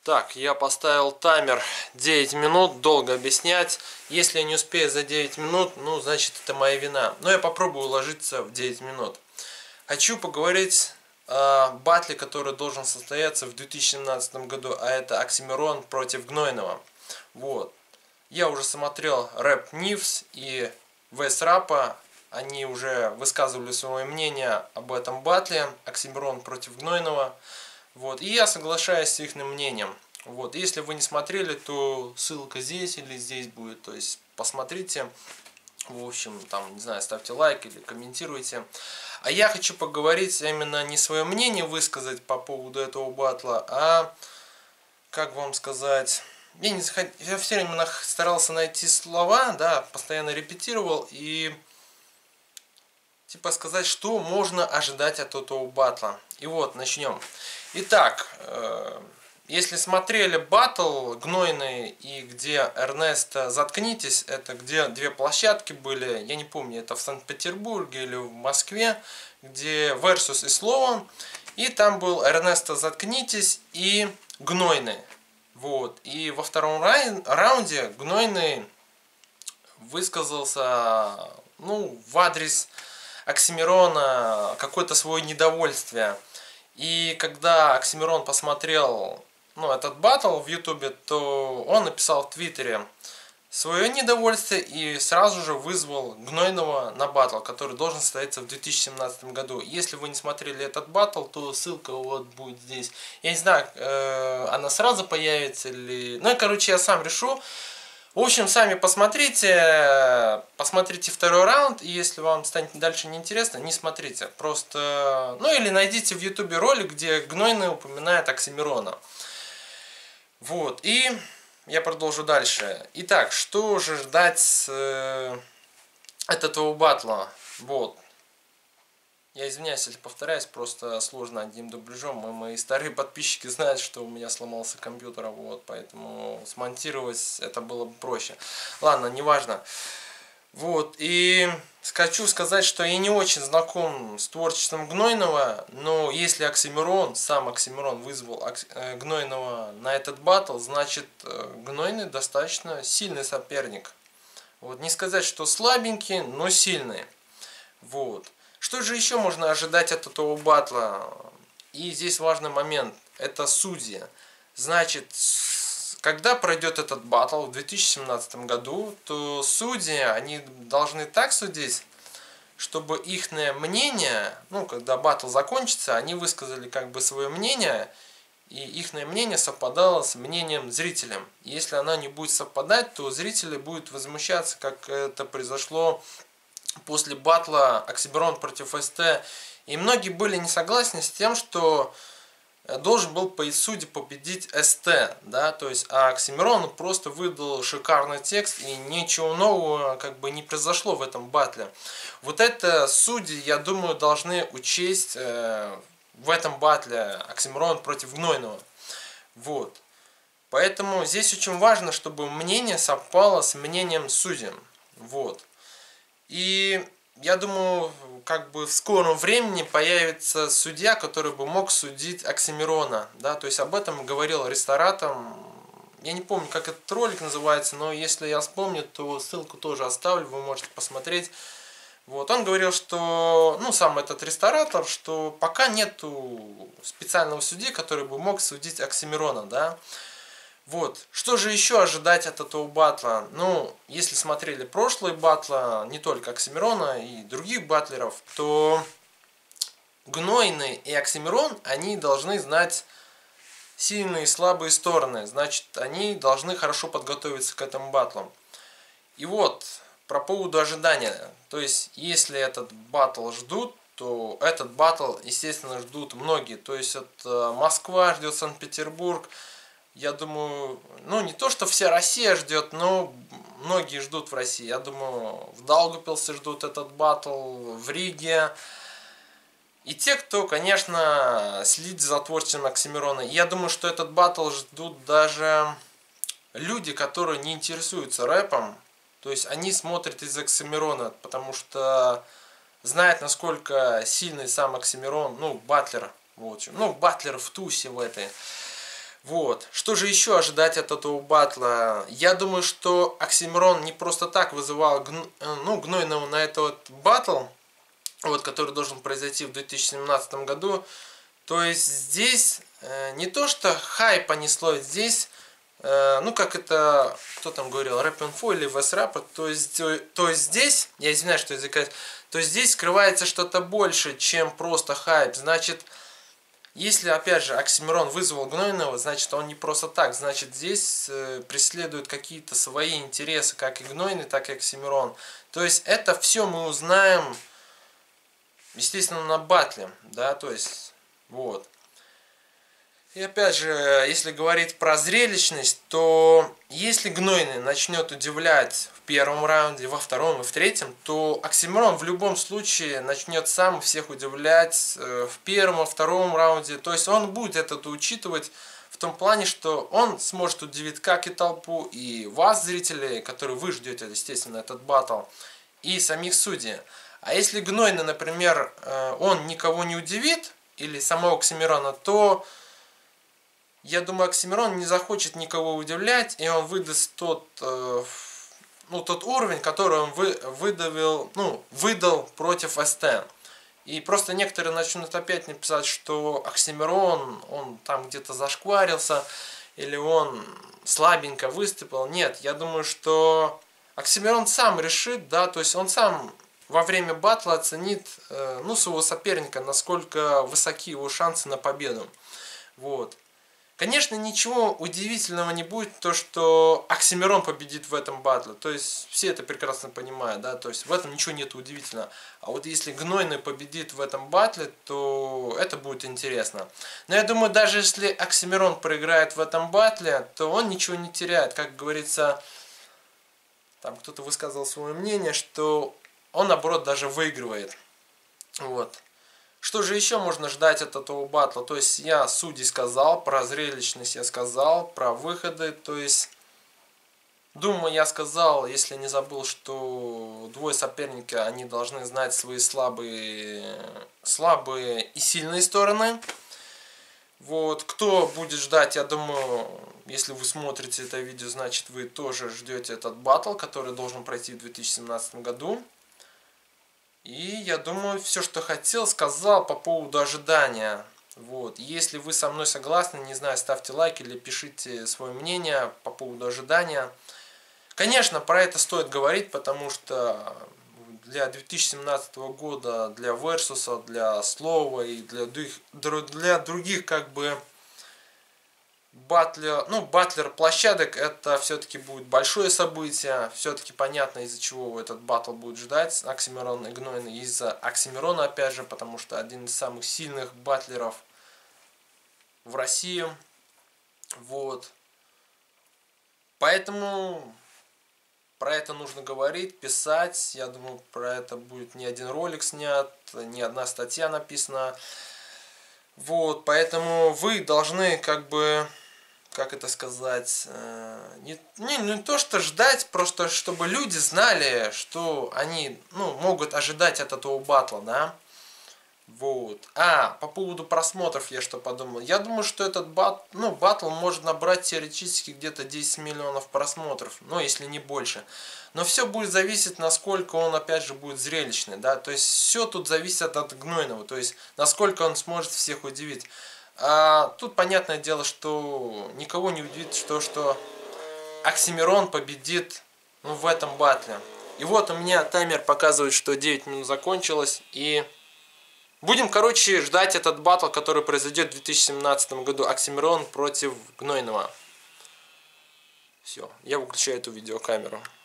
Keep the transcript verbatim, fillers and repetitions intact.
Так, я поставил таймер девять минут, долго объяснять. Если я не успею за девять минут, ну, значит, это моя вина. Но я попробую уложиться в девять минут. Хочу поговорить о батле, который должен состояться в две тысячи семнадцатом году, а это Оксимирон против Гнойного. Вот. Я уже смотрел Рэп Ньюс и Вес Рапа. Они уже высказывали свое мнение об этом батле Оксимирон против Гнойного. Вот. И я соглашаюсь с их мнением. Вот. Если вы не смотрели, то ссылка здесь или здесь будет. То есть посмотрите. В общем, там, не знаю, ставьте лайк или комментируйте. А я хочу поговорить именно не свое мнение высказать по поводу этого батла, а, как вам сказать, я, не, я все время старался найти слова, да, постоянно репетировал и типа сказать, что можно ожидать от этого батла. И вот, начнем. Итак, э, если смотрели батл Гнойный и где Эрнеста «Заткнитесь», это где две площадки были, я не помню, это в Санкт-Петербурге или в Москве, где Версус и Слово, и там был Эрнеста «Заткнитесь» и Гнойный. Вот. И во втором раунде Гнойный высказался, ну, в адрес Оксимирона какое-то свое недовольствие. И когда Оксимирон посмотрел, ну, этот батл в ютубе, то он написал в твиттере свое недовольствие и сразу же вызвал Гнойного на батл, который должен состояться в две тысячи семнадцатом году. Если вы не смотрели этот батл, то ссылка вот будет здесь. Я не знаю, э, она сразу появится или... Ну, и, короче, я сам решу. В общем, сами посмотрите, посмотрите второй раунд, и если вам станет дальше неинтересно, не смотрите. Просто, ну или найдите в ютубе ролик, где Гнойный упоминает Оксимирона. Вот, и я продолжу дальше. Итак, что же ждать э, от этого батла? Вот. Я извиняюсь, если повторяюсь, просто сложно одним дубляжом. И мои старые подписчики знают, что у меня сломался компьютер, вот, поэтому смонтировать это было бы проще. Ладно, неважно. Вот, и хочу сказать, что я не очень знаком с творчеством Гнойного, но если Оксимирон, сам Оксимирон вызвал Гнойного на этот батл, значит, Гнойный достаточно сильный соперник. Вот, не сказать, что слабенький, но сильный. Вот. Что же еще можно ожидать от этого батла? И здесь важный момент. Это судьи. Значит, когда пройдет этот батл в две тысячи семнадцатом году, то судьи, они должны так судить, чтобы их мнение, ну, когда батл закончится, они высказали как бы свое мнение, и их мнение совпадало с мнением зрителям. Если оно не будет совпадать, то зрители будут возмущаться, как это произошло после батла Оксимирон против СТ. И многие были не согласны с тем, что должен был по судье победить СТ, да, то есть, а Оксимирон просто выдал шикарный текст, и ничего нового как бы не произошло в этом батле. Вот это судьи, я думаю, должны учесть э, в этом батле Оксимирон против Гнойного. Вот. Поэтому здесь очень важно, чтобы мнение совпало с мнением судей. Вот. И я думаю, как бы в скором времени появится судья, который бы мог судить Оксимирона. Да? То есть об этом говорил Ресторатом. Я не помню, как этот ролик называется, но если я вспомню, то ссылку тоже оставлю, вы можете посмотреть. Вот. Он говорил, что, ну, сам этот ресторатор, что пока нету специального судьи, который бы мог судить Оксимирона, да. Вот. Что же еще ожидать от этого батла? Ну, если смотрели прошлые батлы, не только Оксимирона и других батлеров, то Гнойный и Оксимирон, они должны знать сильные и слабые стороны. Значит, они должны хорошо подготовиться к этому батлу. И вот, про поводу ожидания. То есть, если этот батл ждут, то этот батл, естественно, ждут многие. То есть, это Москва ждет, Санкт-Петербург. Я думаю, ну не то, что вся Россия ждет, но многие ждут в России. Я думаю, в Даугавпилсе ждут этот батл, в Риге. И те, кто, конечно, следит за творчеством Оксимирона. Я думаю, что этот батл ждут даже люди, которые не интересуются рэпом. То есть они смотрят из Оксимирона, потому что знают, насколько сильный сам Оксимирон, ну, батлер. Вот, ну, батлер в тусе в этой. Вот. Что же еще ожидать от этого батла? Я думаю, что Оксимирон не просто так вызывал гн... ну, Гнойного на этот батл, вот, который должен произойти в две тысячи семнадцатом году. То есть здесь э, не то, что хайп понесло, здесь, э, ну как это, кто там говорил, рэп-инфо или вэс-рэп, то есть, то есть здесь, я извиняюсь, что языка, то есть здесь скрывается что-то больше, чем просто хайп. Значит, если, опять же, Оксимирон вызвал Гнойного, значит, он не просто так. Значит, здесь э, преследуют какие-то свои интересы, как и Гнойный, так и Оксимирон. То есть, это все мы узнаем, естественно, на батле, да, то есть, вот. И опять же, если говорить про зрелищность, то если Гнойный начнет удивлять в первом раунде, во втором и в третьем, то Оксимирон в любом случае начнет сам всех удивлять в первом, во втором раунде. То есть он будет это учитывать в том плане, что он сможет удивить как и толпу, и вас, зрители, которые вы ждете, естественно, этот баттл, и самих судей. А если Гнойный, например, он никого не удивит, или самого Оксимирона, то я думаю, Оксимирон не захочет никого удивлять, и он выдаст тот, э, ну, тот уровень, который он вы, выдавил, ну, выдал против эс тэ. И просто некоторые начнут опять написать, что Оксимирон, он там где-то зашкварился, или он слабенько выступил. Нет, я думаю, что Оксимирон сам решит, да, то есть он сам во время батла оценит, э, ну, своего соперника, насколько высоки его шансы на победу. Вот. Конечно, ничего удивительного не будет, то, что Оксимирон победит в этом батле. То есть, все это прекрасно понимают, да, то есть, в этом ничего нет удивительного. А вот если Гнойный победит в этом батле, то это будет интересно. Но я думаю, даже если Оксимирон проиграет в этом батле, то он ничего не теряет. Как говорится, там кто-то высказал свое мнение, что он, наоборот, даже выигрывает. Вот. Что же еще можно ждать от этого батла? То есть я судей сказал, про зрелищность я сказал, про выходы. То есть, думаю, я сказал, если не забыл, что двое соперника, они должны знать свои слабые, слабые и сильные стороны. Вот, кто будет ждать, я думаю, если вы смотрите это видео, значит вы тоже ждете этот батл, который должен пройти в две тысячи семнадцатом году. И я думаю, все, что хотел, сказал по поводу ожидания. Вот. Если вы со мной согласны, не знаю, ставьте лайк или пишите свое мнение по поводу ожидания. Конечно, про это стоит говорить, потому что для две тысячи семнадцатого года, для Версуса, для Слова и для, для других как бы батлер, ну, батлер площадок, это все-таки будет большое событие. Все-таки понятно, из-за чего этот батл будет ждать Оксимирон и Гнойный. Из-за Оксимирона, опять же, потому что один из самых сильных батлеров в России. Вот. Поэтому про это нужно говорить, писать. Я думаю, про это будет не один ролик снят, не одна статья написана. Вот, поэтому вы должны как бы, как это сказать, не, не, не то что ждать, просто чтобы люди знали, что они, ну, могут ожидать от этого батла, да. Вот. А, по поводу просмотров я что подумал. Я думаю, что этот бат, ну, батл может набрать теоретически где-то десять миллионов просмотров, ну, если не больше. Но все будет зависеть, насколько он, опять же, будет зрелищный, да. То есть все тут зависит от Гнойного, то есть насколько он сможет всех удивить. А тут понятное дело, что никого не удивит, что, что Оксимирон победит, ну, в этом батле. И вот у меня таймер показывает, что девять минут закончилось. И будем, короче, ждать этот батл, который произойдет в две тысячи семнадцатом году. Оксимирон против Гнойного. Все, я выключаю эту видеокамеру.